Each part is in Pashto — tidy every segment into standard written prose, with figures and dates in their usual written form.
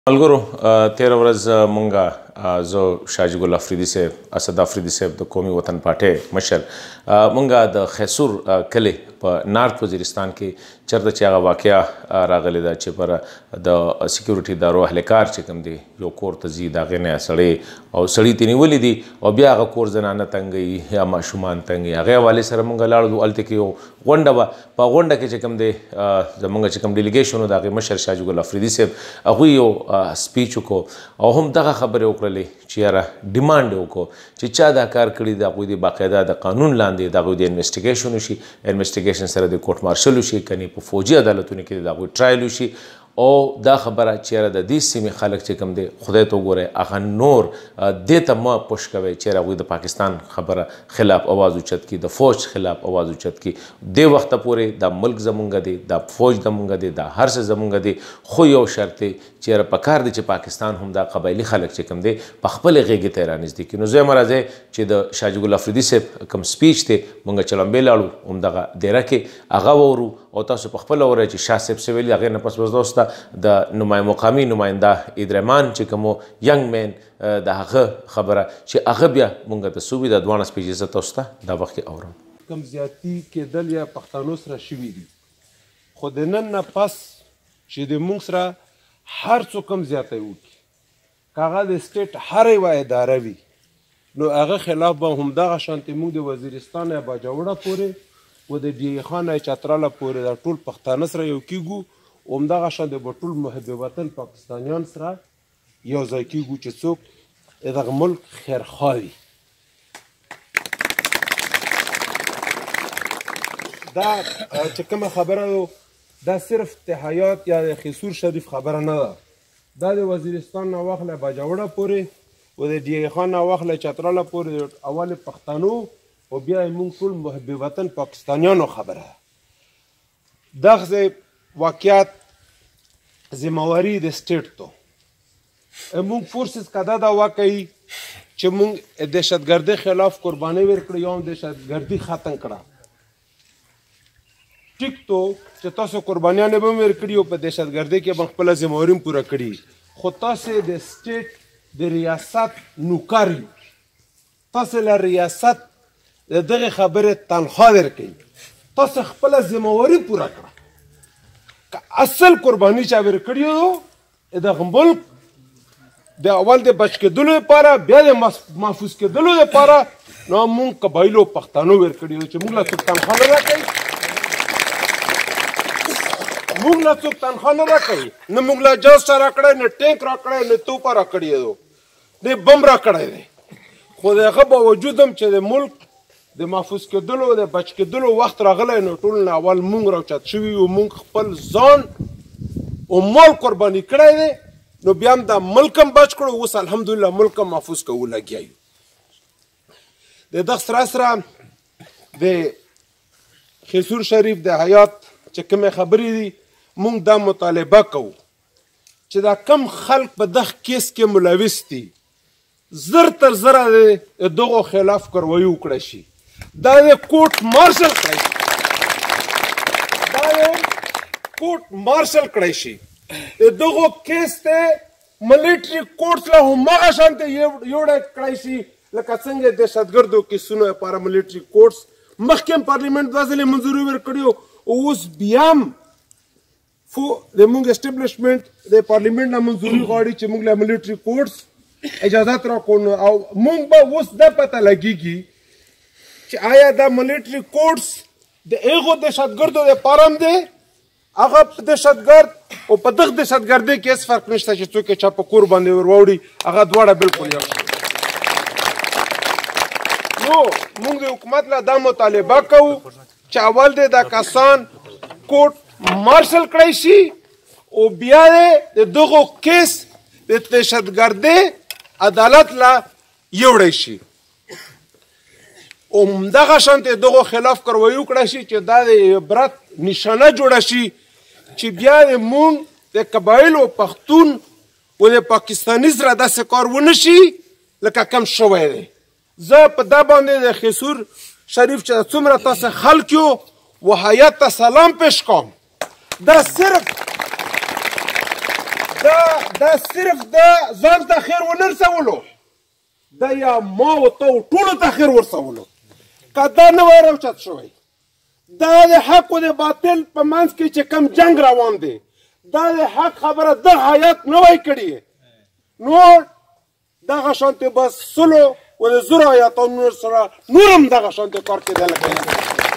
ملګرو 13 ورځ مونږه زه شاجي ګل افریدي صاحب اسد افریدي صاحب د قومي وطن پارټۍ مشر مونږه د خیسور کلی په نارت وزیرستان کې چېرته چې هغه واقعه راغلې ده چې پر د سکیورټي ادارو اهلکار چې کوم دی یو کور ته ځي د هغې نه سړی او سړي ترې نیولي دي او بیا هغه کور زنانه تنګوي یا ماشومان تنګوي هغې حوالې سره مونږ لاړو هلته کې یو غونډه وه په غونډه کې چې کوم دی زمونږ چې کوم ډیلیګیشن و د هغې مشر شاجي ګل افریدي صاحب هغوی یو سپیچ وکړو او هم دغه خبرې وکړلې چې یاره ډیمانډ یې وکړو چې چا دا کار کړي د هغوی د باقاعده د قانون لاندې د هغوی د انویسټیګیشن وشي انویسټیګیشن سره د کورټ مارشل وشي کنې په فوجي عدالتونو کې د هغوی ټرایل وشي او دا خبره چې یاره د دې سیمې خلک چې کوم دی خدای ته وګورئ هغه نور دې ته مه پوش کوئ چې هغوی د پاکستان خبره خلاف اواز اوچت کړي د فوج خلاف اواز اوچت کړي دې وخته پورې دا ملک زمونږ دی دا فوج زمونږ دی دا هر څه زمونږ دی خو یو شرط دی چې یاره پکار دی چې پاکستان هم دا قبایلي خلک چې کوم دی په خپلې غېږې ته یې رانږدې کړي نو زه یم راځئ چې د شاجي ګل افریدي صاحب کوم سپیچ دی مونږ چلمبې لاړو همدغه دیره کې هغه واورو او تاسو په خپله ووایئ چې شاه صاحب څه ویلي هغې نه پس بس دوسته د مقامي نماینده ایدرمان چې کوم ینګ مین د هغه خبره چې هغه بیا مونږ ته څه وي د دواړه سپیچ زه تاسو ته دا وخت کې اورم کم زیاتی کېدل یا پښتنو سره شوي دي خو د نن نه پس چې د مونږ سره هر څوک هم زیاتی وکړي که هغه د سټیټ هره یوه اداره وي نو هغه خلاف به همدغه شانتې مونږ د وزیرستان یا باجوړه پورې و د ډي خان چتراله پورې دا ټول پښتانه سره یو کېږو همدغه شان د به ټول محب وطن پاکستانیان سره یو ځای کېږو چې څوک دغه ملک خیرخواه وي دا چې کومه خبره دا صرف تحیات یا د خیسور شریف خبره نه ده دا د وزیرستان نه واخله باجوړه پورې و د ډي خان نه واخله چتراله پورې اول پښتنو او بیا یې مونږ ټول محب وطن پاکستانیانو خبره دغه واقعیت ذمہواری د سټیټ ته مونږ فورسز کدا دا واقعي چې مونږ دهشتګردۍ خلاف قرباني ورکړې یو دهشتګردي ختم کړه ټیک تو چې تاسو قربانیانې به هم ورکړي او په دهشتګردۍ کې به خپله ذمہواري هم پوره کړي خو تاسې د سټیټ د ریاست نوکر یو تاسې له ریاست د دغې خبرې تنخوا درکوي تاسې خپله ذمہواري پوره کړه که اصل قرباني چا ورکړې وو دغه ملک د اول د بچ کېدلو لپاره بیا د محفوظ کېدلو لپاره نو مونږ قبایلو پښتنو ورکړي وو چې مونږ له څوک تنخوا نه راکوي مونږ له څوک تنخوا نه راکوي نه مونږ له جاز چا راکړی نه ټینک راکړی نه توپه راکړی دی نه بم راکړی دی خو د هغه باوجود هم چې د ملک د محفوظ کېدلو د بچ کېدلو وخت راغلی نو ټول نه اول مونږ راوچت شوي یو مونږ خپل ځان او مال قرباني کړی دی نو بیا هم دا ملک هم بچ کړو اوس الحمدلله ملک هم محفوظ کوو لګیا یو د دغه سره سره د خیسور شریف د حیات چې کومې خبرې دي مونږ دا مطالبه کوو چې دا کم خلک په دغه کیس کې ملوث دي زر تر زره د دغو خلاف کاروایي وکړی شي دا د کوټ مارشل کړی شي د دغو کیس ته ملیټري کورټس له هماغه شانته یوړی کړی شي لکه څنګه دهشتګردو کیسونو لپاره ملیټري کورټس مخکې هم پارلیمنټ دوه ځلې منظوري ورکړي اوس بیا هم زموږ اسټبلیشمنټ د پارلیمنټ نه منظوري غواړي چې موږ له ملیټري کورټس اجازت راکړو او مونږ به اوس دا پته لګیږي چې آیا دا ملیټري کورټس د هغو دهشتګردو دپاره هم دی هغه دهشتګرد او په دغه دهشتګردۍ کې هېڅ فرق نشته چې څوک یې چا په کور باندې ور واوړي هغه دواړه بلکل یو شي نو مونږ د حکومت له دا مطالبه کوو چې اول دی دا کسان کوټ مارشل کړی شي او بیا د دغو کیس د دهشتګردۍ عدالت لا یوړی شي او همدغه شانتې دغو خلاف کاروایي وکړی شي چې دا د عبرت نشانه جوړه شي چې بیا د مونږ د قبایلو پښتون و د پاکستاني سره داسې کار ونه شي لکه کم شوی دی زه په دا باندې د خیسور شریف چې څومره تاسې خلک یو و حیات ته سلام پیش کوم دا صرف دا صرف د ځان ته خیر ونه رسولو، دا یا ما و ته ټولو ته خیر ورسولو. که دا نه وای راوچت شوی، دا د حق و د باطل په منځ کې چې کم جنګ روان دی، دا د حق خبره د حیات نه وای کړې، نو دغه شانتې بس سلو و د زرو آیاتونو سره نور هم دغه شانتې کار کېدلی کوي.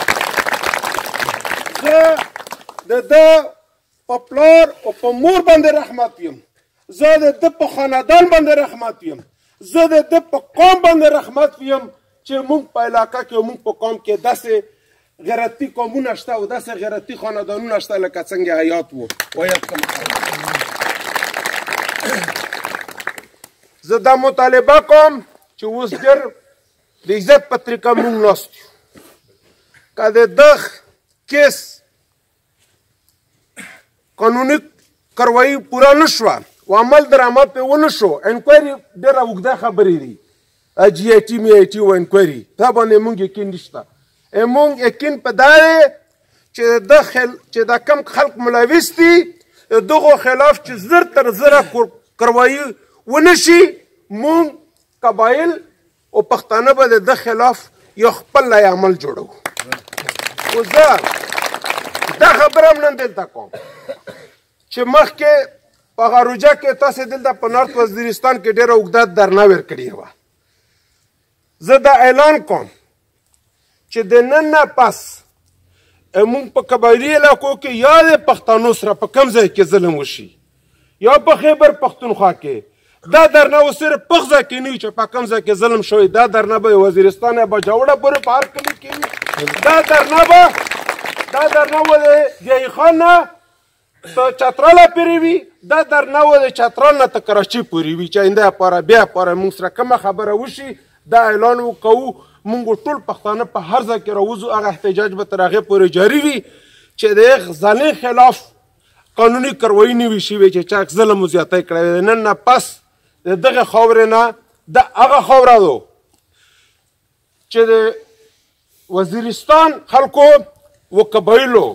زه د ده په پلار او په مور باندې رحمت یم، زه د ده په خاندان باندې رحمت یم، زه د ده په قوم باندې رحمت یم چې موږ په علاقه کې او موږ په قوم کې داسې غیرتي قومونه شته او داسې غیرتي خاندانونه شته لکه څنګه حیات و حیات ته زه دا مطالبه کوم چې اوس ډېر د عزت په طریقه موږ ناست یو. که د ده کیس قانوني کاروایي پوره نه شوه و عمل درآمد پرې ونه شو، انکوایري ډېره اوږده خبرې دي، جي آی ټي مي آی ټي و انکوایري، دا باندې موږ یقین نشته. موږ یقین په دا دی چې دا کم خلق ملوث دي د دغو خلاف چې زر تر زره کاروایي ونه شي، موږ قبایل او پښتانه به د ده خلاف یو خپل لای عمل جوړو. خو زه دا خبره هم نن دلته کوم چې مخکې په غاروجه کې تاسې دلته په نارت وزیرستان کې ډېره اوږده درنه ورکړې وه. زه دا اعلان کوم چې د نن نه پس موږ په قبایلي علاقو کې یا د پښتنو سره په کوم ځای کې ظلم وشي یا په خیبر پښتونخوا کې، دا درنه و صرف په ځای کې نه وي چې په کوم ځای کې ظلم شوی، دا درنه به وزیرستان یا باجوړه پورې په هر کلي کې وي. دا درنه به د ضیاء خان نه تر چتراله پورې وي، دا درنه به د چترال نه تر کراچۍ پورې وي چې آینده لپاره بیا لپاره موږ سره کومه خبره وشي دا اعلان وکوو. موږ ټول پښتانه په هر ځای کې راوځو، هغه احتجاج به تر هغې پورې جاري وي چې د هغې ظالم خلاف قانوني کاروایي نه وي شوې چې چا ظلم و زیاتی کړی وي. نن نه پس د دغې خاورې نه دا هغه خاوره ده چې د وزیرستان خلکو و قبایلو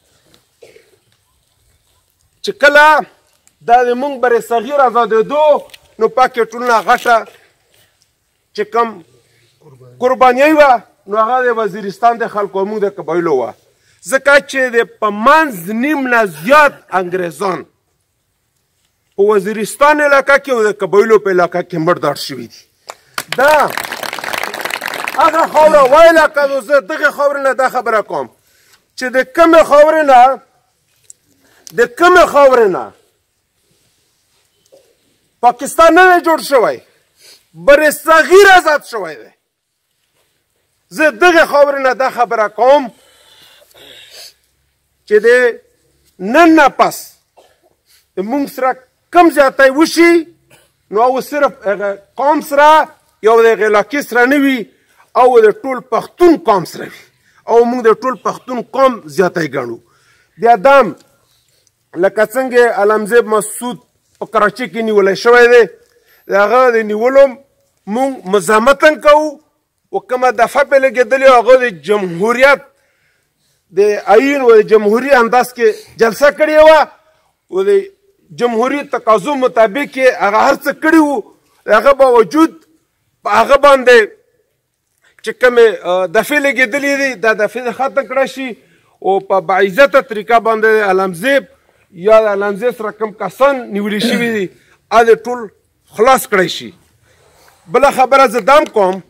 چې کله دا د موږ بر صغیر ازادېدو نو پکې ټولنه غټه چې کم قربانیه وه نو هغه د وزیرستان د خلکو موږ د قبایلو وه، ځکه چې د په منځ نیم نه زیات انګریزان په وزیرستان علاقه کې او د قبایلو په علاقه کې مردار شوي دي. دا هغه خاوره ویله که زه دغې خاورې نه دا خبره کوم چې د کومې خاورې نه پاکستان نه دی جوړ شوی، بر صغیر آزاد شوی دی. زه دغې خاورې نه دا خبره کوم چې د نن نه پس د موږ سره کم زیاتی وشي نو او صرف هغه قوم سره یا د هغې علاقې سره نه وي او د ټول پښتون قوم سره وي او موږ د ټول پښتون قوم زیاتی ګڼو. بیا دام لکه څنګه علمزیب مسعود په کراچۍ کې نیولی شوی دی، د هغه د نیولو موږ مزاحمتا کوو او کومه دفعه پرې لګېدلې هغه د جمهوریت د آیین و د جمهوري انداز کې جلسه کړې وه او د جمهوري تقاضو مطابق یې هغه هر څه کړي وو، د هغه باوجود په هغه باندې چې کومې دفعې لګېدلې دي دا دفعې دې ختم کړی شي او په باعزته طریقه باندې علمزیب یا د علمزیب سره کوم کسان نیولي شوي دي هغه ټول خلاص کړی شي. بله خبره زه دام کوم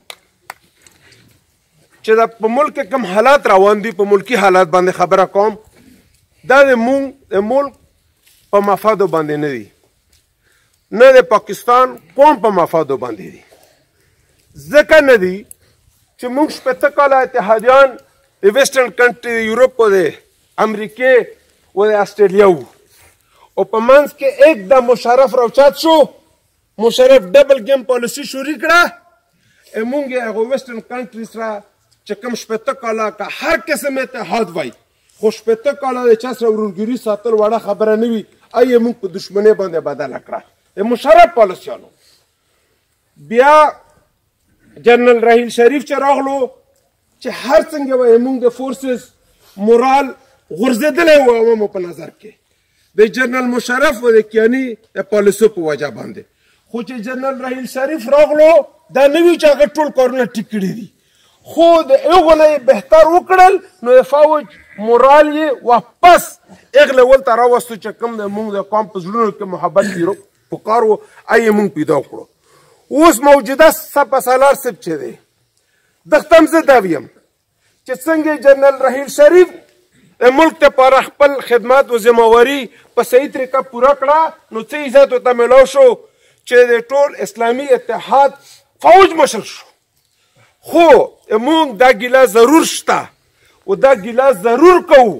چې دا په ملک کې کوم حالات روان دي، په ملکي حالات باندې خبره کوم، دا د ملک په مفادو باندې نه دي، نه د پاکستان قوم په مفادو باندې دي. ځکه نه دي چې موږ شپېته کاله اتحادیان د ویسټرن کنټري د یوروپ او د امریکې او د استرالیا وو او په منځ کې एकदम مشرف راوچات شو، مشرف ډبل ګیم پالیسي شروع کړه. موږ یې هغو ویسټرن کنټري سره چې کوم شپېته کاله که هر قسم اتحاد وای خو شپېته کاله د چا سره ورورګري ساتل وړه خبره نه وي، یې موږ په دښمنۍ باندې بدله کړه د مشرف پالیسیانو. بیا جنرال راحیل شریف چې راغلو چې هر څنګه وایي موږ د فورسز مورال غورځېدلی و عوامو په نظر کې، د جنرال مشرف او د کیانی د پالیسو په وجه باندې. خو چې جنرال رحیل شریف راغلو دا نوی چې هغه ټول کارونه ټیک کړي دي، خو د هغو نه یې بهتر وکړل نو د فوج مورال یې واپس اغله ولته راوستو چې کوم د موږ د قوم په زړونو کې محبت پکار و یې موږ پیدا کړو. اوس موجوده سپه سالار صاحب چې دی دغته هم زه دا ویم چې څنګه جنرال رحیل شریف ملک ته پاره خپل خدمات او ذمہواری په صحیح طریقه پوره کړه نو څه عزت ورته میلاو شو چې د ټول اسلامي اتحاد فوج مشر شو. خو موږ دا ګیله ضرور شته او دا ګیله ضرور کوو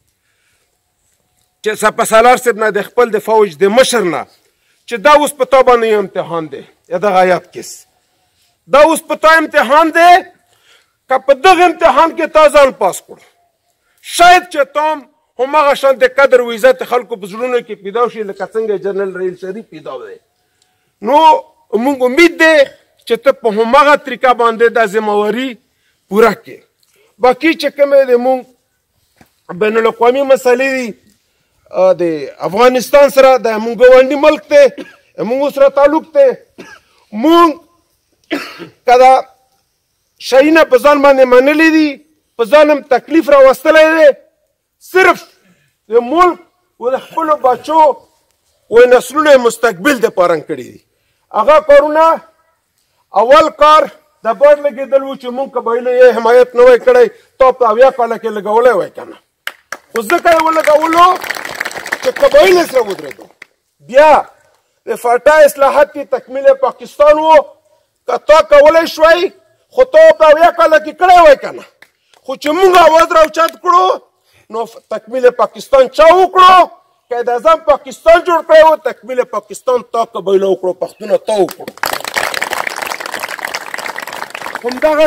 چې سپه سالار صاحب نه د خپل د فوج د مشر نه چې دا اوس په تا باندې امتحان دی یا دغه یاد کس دا اوس په تا امتحان دی که په دغه امتحان کې تا ځان پاس کړو شاید چې تام هماغه شانتې قدر و عزت خلکو په زړونو کې پیدا شي لکه څنګه جنرال رحیل شریف پیدا دی. نو موږ امید دی چې ته په هماغه طریقه باندې دا ذمہواري پوره کړې. باقي چې کومې د موږ بین الاقوامي مسلې دي د افغانستان سره د موږ ګاونډي ملک دی موږ سره تعلق دی موږ که دا شیونه په ځان باندې منلي دي په ځان هم تکلیف راوستلی دی صرف د ملک و د خپلو بچو و نسلونو مستقبل دپاره کړي دي. هغه کارونه اول کار د باد لګېدل و چې موږ قبایلو یې حمایت نه وای کړی تا په 70 کاله کې لګولی وای که نه خو ځکه یې ولګولو چې قبایل سره ودرېدو. بیا د فاټا اصلاحات کې تکمیل پاکستان و که تا کولی شوی خو تا په 70 کاله کې کړی وای که نه خو چې موږ اواز راوچت کړو نو تکمیل پاکستان چا وکړو قید اعظم پاکستان جوړ کړی و تکمیل پاکستان تا قبایله وکړو پښتونه تا وکړو همدغه